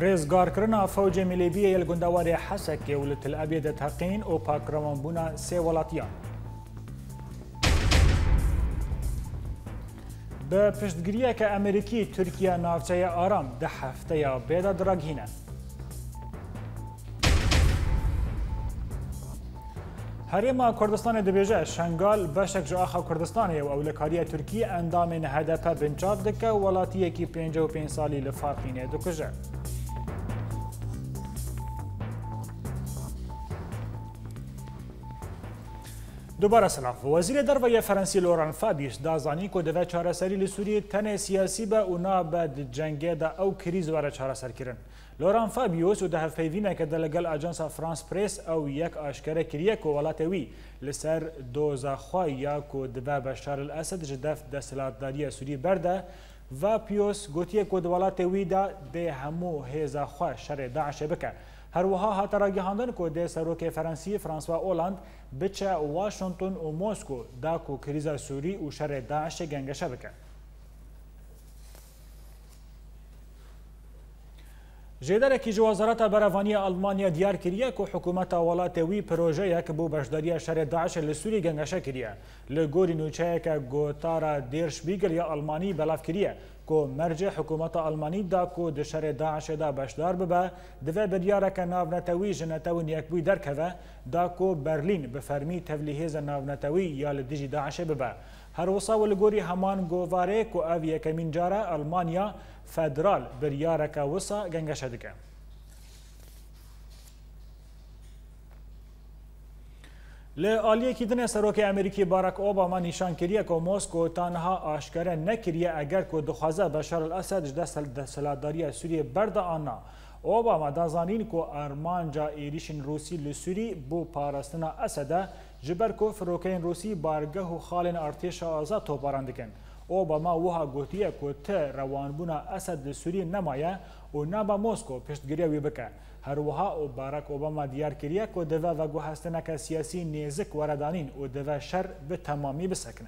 رێزگارکردنا فەوجê Milîbiyê li gundewarê Hesekê û li Til Ebê de teqîn û pakiravanbûna sê welatiyan. Bi piştgiriyeke Amerîkî Tirkiye navçeya aram di hefteya bêda diragihîne. Herêma Kurdistanê dibêje Şengal beşek ji axa Kurdistanê û ewlekariya Tirkiyê endamên HDP binçav dike û welatiyekî 55 salî li Faqînê dikuje. دوباره سلاف وزیر درویه فرانسی لوران فابیش دازانی که دوی چارەسەری li Sûriyê tenê siyasî be û nabe di cengê de ew krîz were çareserkirin. Loran Fabius û di hevpeyvîneke de li gel Ajansa France Press ew yek aşkere kiriye ku welatê wî li ser dozaxwayiya ku dibe Beşar el-Esed ji def desthilatdariya Sûrî berde Fabius gotiye ku di welatê wî de dê hemû hêza xwe şerê Daişê bike. هەروەها هاتە ڕاگەهاندن کۆ دێ سەرۆکێ فەرەنسی فرانسوا ئۆلاند بچە واشنگتن و مۆسکۆ داک و کریزە سووری و شەرێ داعشێ گەنگەشە بکە. ژێدەرێکی ji Wezareta Berevaniya Almanya diyar kiriye ku hikûmeta welatê wî projeyek bû beşdariya şerê Daişê li Sûrî gengeşe kiriye. Li gorî nûçeyeke gotara Der Spiegel ya Almanî belav kiriye ku mercê hikûmeta Almanî da ku di şerê Daişê de beşdar bibe, divê biryareke navnetewî ji netewên yekbûyî derkeve da ku Berlîn bi fermî tevlîhêza navnetewî ya li dijî Daişê bibe. Her wisa li gorî heman govarê ku ev yekemîn cara Almanya federal biryareke wisa gengeşe dike. Li aliyekî dinê Serokê Amerîkî Barack Obama nîşan kiriye ku Moskw tanha aşkere nekiriye eger ku dixwaze Beşar el-Esed ji desthilatdariya Sûriyê berda ana. Obama dazanîn ku armanca êrişên Rûsî li Sûrî bû parastina Esedê ji ber ku firokeyên Rûsî bargeh û xalên artêşa azad toparan dikin. Obama wiha gotiye ku ti rewanbûna Esed li Sûrî nemaye û naba Moskw piştgiriya wî bike. Herwiha û Barack Obama diyar kiriye ku dive veguhestineke siyasî nêzik weredanîn û dive şer bi temamî bisekine.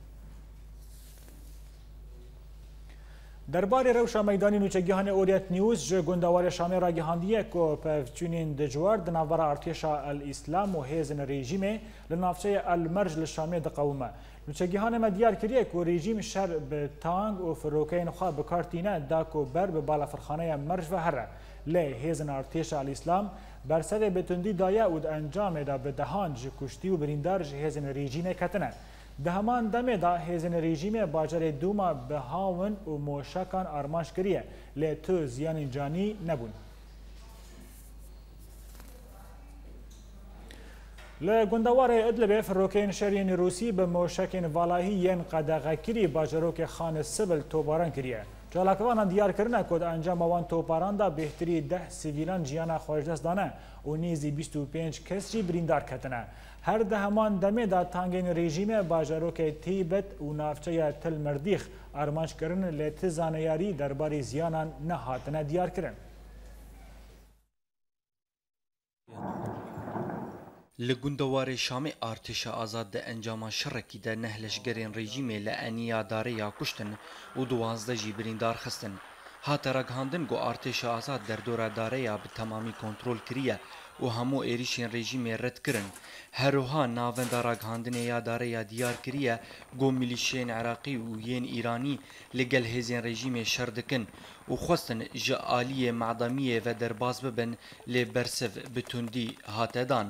Derbarê rewşa meydanî nûçegihanê Orient News ji gundewarê Şamê ragihandiye ku pevçûnên dijwar di navbera artêşa el-Îslam û hêzên rejîmê li navçeyê el-Merj li Şamê diqewime. Nûçegihanê me diyar kiriye ku rejîm şer bi tang û firokeyên xwe bikartîne da ku ber bi balafirxaneya Merj ve here. Lê hêzên artêşa el-Îslam bersevê bi tundî daye û di encamê de bi dehan ji kuştî û birîndar ji hêzên rejîmê ketine. Di heman demê de hêzên rejîmê bajarê Duma bi hawin û moşekan armanc kiriye lê tu ziyanên canî nebûn. Li gundewarê Idlibê firokeyên şeriyên Rûsî bi moşekên valahî yên qedeğekirî bajarokê Xan Sibil toparan kiriye. Çalakvanan diyarkirine ku di encama wan toparan da bêhtirî 10 sivîlan ciyana xwe ji dest dane û nêzî 25 kes jî birîndar ketine. Her di heman demê de tangên rejîmê bajarokê Tîbet û navçeya Til Mirdîx armanc kirin lê ti zaneyarî derbarê ziyanan nehatine diyarkirin. Li gundewarê Şamê artêşa azad di encama şerekî de neh leşgerên rejîmê li eniya dareya kuştin û 12 jî birîndar xistin. Hate ragihandin ku artêşa azad derdora dareya bi temamî kontrol kiriye û hemû êrişên rejîmê red kirin. Herwiha navenda ragihandinê ya dareya diyar kiriye ku milîşeyên Iraqî û yên Îranî li gel hêzên rejîmê şer dikin û xwestin ji aliyê medemiyê ve derbas bibin lê bersiv bi tundî hate dan.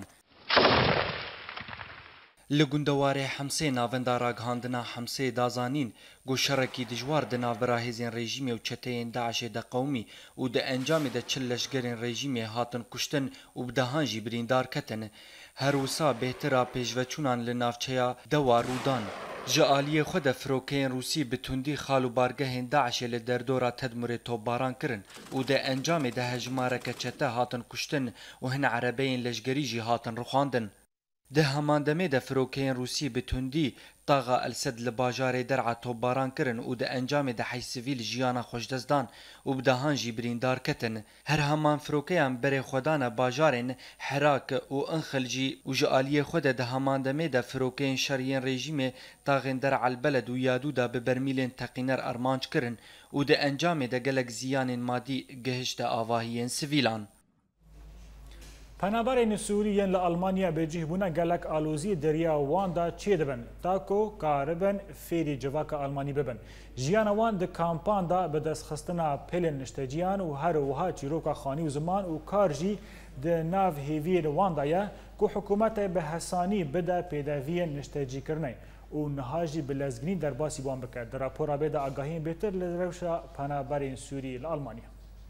Li gundewarê Hemsê navenda ragihandina Hemsê dazanîn ku şerekî dijwar di navbera hêzên rejîmê û çeteyên Daişê de qewmî û di encamê de çil leşgerên rejîmê hatin kuştin û bi dehan jî birîndar ketin. Her wisa bêhtira pêşveçûnan li navçeya dewa rûdan. Ji aliyê xwe de firokeyên Rûsî bi tundî xal û bargehên Daişê li derdora Tedmurê topbaran kirin û di encamê de hejmareke çete hatin kuştin û hin erebeyên leşgerî jî hatin rixwandin. ده همان دمه ده فروکین روسی به تندی طاغا السد لباجار درعا توباران کرن و ده انجام ده حی سیویل جیانا خوشدزدان و بدهان جی بریندار کتن هر همان فروکیان بره خودان باجارن حراک و انخلجی و جعالی خود ده همان دمه ده فروکین شرین رژیم طاغن درعا البلد و یادو ده ببرمیلین تقینر ارمانج کرن و ده انجام ده گلک زیان مادی گهشت آواهین سیویلان پنابرین سوریین لآلمانیا بجیه بونا گلک آلوزی دریا واندا چی دبن تاکو کاربن فیری جواک آلمانی ببن جیانا وان ده کامپان دا به دست خستنا پلن نشتجیان و هر وها چیروکا خانی و زمان و کارجی ده ناو هیویر واندا یا که حکومت به حسانی بده پیداوی نشتجی کرنه و نهاجی بلزگنی در باسی بان بکرد در راپورا بده آگاهین بهتر لروشا پنابرین سوری لآلمانیا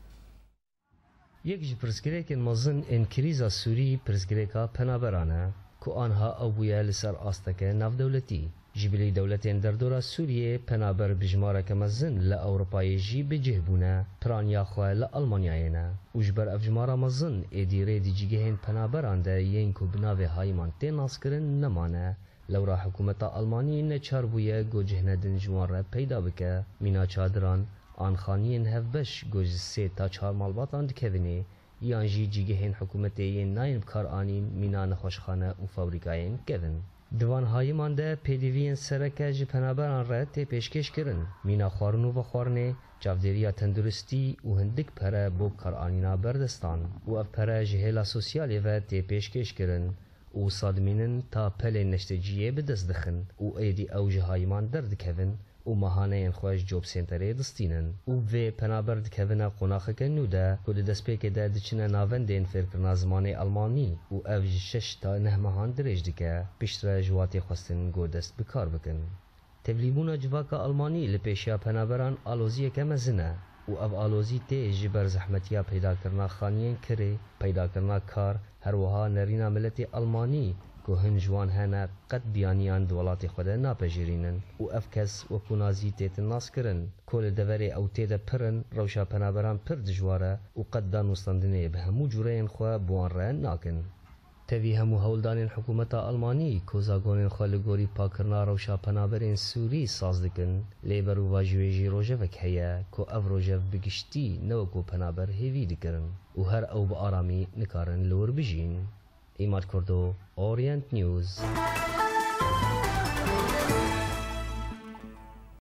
یک جی پرسگریکن مزن ان کریزا سوری پرسگریکا پنابرانه که آنها اوبویا لسر آستکه ناف دولتی جبلی دولتین در دورا سوریه پنابر بجماره که مزن لأوروپای جی بجه بونه پرانیا خواه لألمانیاینا وجبر افجماره مزن ایدیره دی جیگهین پنابرانده ین که بناوه هایمان تیناس کرن نمانه لورا حکومت آلمانی نچار بویا گوجه ندن جوان پیدا بکه مینا چادران آن خانیین هفبش گوج 3 تا 4 مالباتان دکوینه یان جی جیگهین حکومتی ناین بکار آنین مینان خوشخانه و فابریکاین کون. دوان هایمان ده پیدیوین سرکه جی پنابران را تی پیشکش کرن. مینا خوارنو و خوارنه جاودریا تندرستی و هندک پره بو کار آنینا بردستان و اف پره جهیلا سوسیالی و تی پیشکش کرن و صادمینن تا پل نشتجیه بدست دخن و ایدی اوج هایمان درد کون و ماهانه این خواهش جوب سنتره دستینن و وی پنابر دکونا قناخه کنو ده که دست پیک ده دچنه ناوندین فرکرنا زمان آلمانی و اوج 6 تا 9 ماهان درج دکه پیشتر جواتی خواستن گو دست بکار بکن. تبلیبونا جواکا آلمانی لپیشیا پنابران آلوزیه که مزنه و او آلوزی تی جبر زحمتیا پیدا کرنا خانیین کره پیدا کرنا کار هر وها نرینا ملت آلمانی که هنجوان هنه قد بیانیان دولات خود ناپجیرینن و افکس و کنازی تیت ناس کرن کل دوری او تید پرن روشا پنابران پر دجواره و قد دانوستاندنه به همو جورین خواه بوان را ناکن. تاوی همو هولدان حکومت آلمانی کوزاگونین خالگوری پاکرنا روشا پنابرین سوری ساز دکن لیبر و واجویجی روژوک هیا که او روژو بگشتی نوکو پنابر هیوی دکرن و هر او با آرامی نکارن لور بجین. ایماد کردو اورینت نیوز